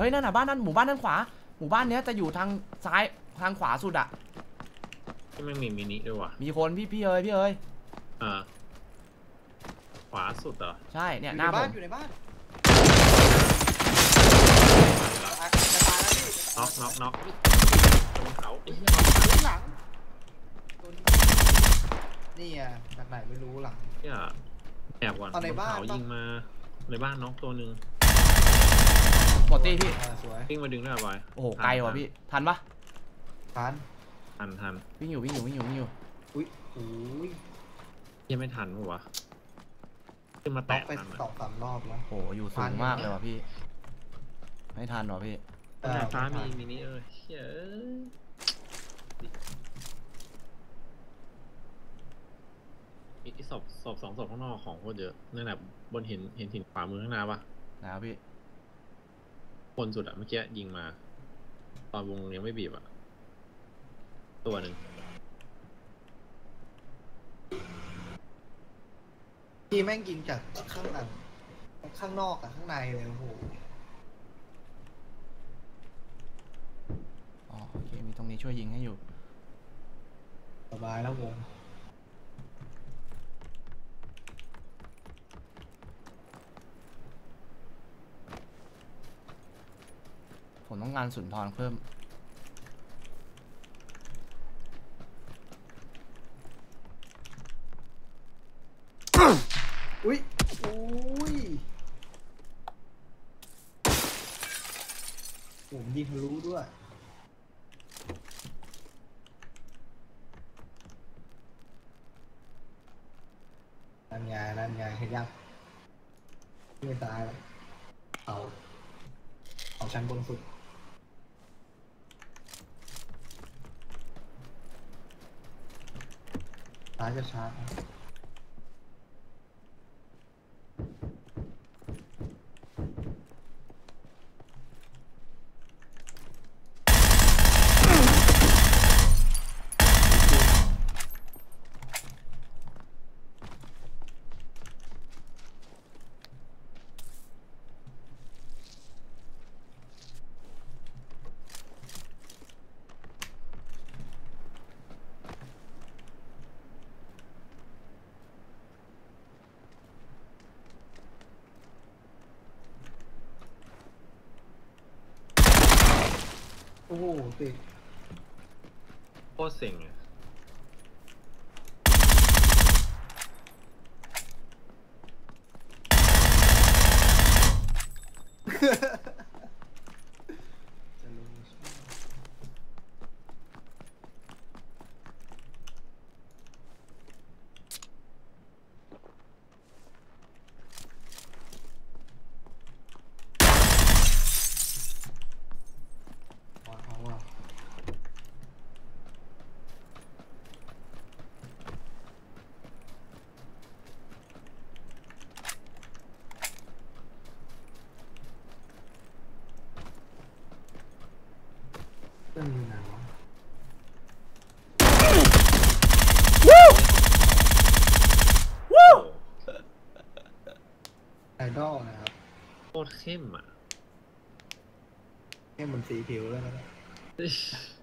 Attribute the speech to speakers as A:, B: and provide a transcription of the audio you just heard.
A: ฮ้ยนั่นน่ะบ้านนั้นหมู่บ้านด้านขวาหมู่บ้านเนี้ยจะอยู่ทางซ้ายทางขวาสุดอะ
B: ที่ไม่มีมินิด้วยวะ
A: มีคนพี่เอ๋ย
B: ขวาสุดเหรอ
A: ใช่เนี่ยหน้าผม
C: อยู่ในบ้าน
B: น็อกตรงเขา
C: หลังนี่อ่ะจากไหนไม่รู้หลัง
B: เนี่ยแอบก่อนบนเขายิงมาในบ้านน็อกตัวนึง
A: หมดตีพี่
B: วิ่งมาดึงได้บอย
A: โอ้โหไกลว่ะพี่ทันปะ
C: ทัน
A: วิ่งอยู่
C: อุ้ย
B: ยังไม่ทันหัวขึ้นมาแตะ
C: ไป2-3 รอบแล้ว
A: โอ้อยู่สูงมากเลยว่ะพี่ไม่ทันว่ะพี่
B: แต่ฟ้ามีมินิอีกศพ2 ศพข้างนอกของโคตรเยอะนั่นแหละบนเห็นถิ่นขวามือข้างหน้าปะ
A: นะครับพี่
B: คนสุดอะเมื่อกี้ยิงมาตอนวงยังไม่บีบอะตัวหนึ่ง
C: ที่แม่งยิงจากข้างหลังข้างนอกกับข้างในเลยโอ้โห
A: โอเคมีตรงนี้ช่วยยิงให้อยู่
C: สบายแล้ววง
A: ผมต้องการสุนทรเพิ่ม
C: อุ้ยผมยิงทะลุด้วยนั่นไงเห็นยังไม่ตายแล้วเอาชั้นบนสุดซ้ายจะชาร์จโอ้โหติด
B: โคตรเซ็งเลย
C: เป็นยังไงวะไอดอลนะครับ
B: โคตรเข้มอ่ะ
C: เข้มเหมือนสีผิวเลยนะ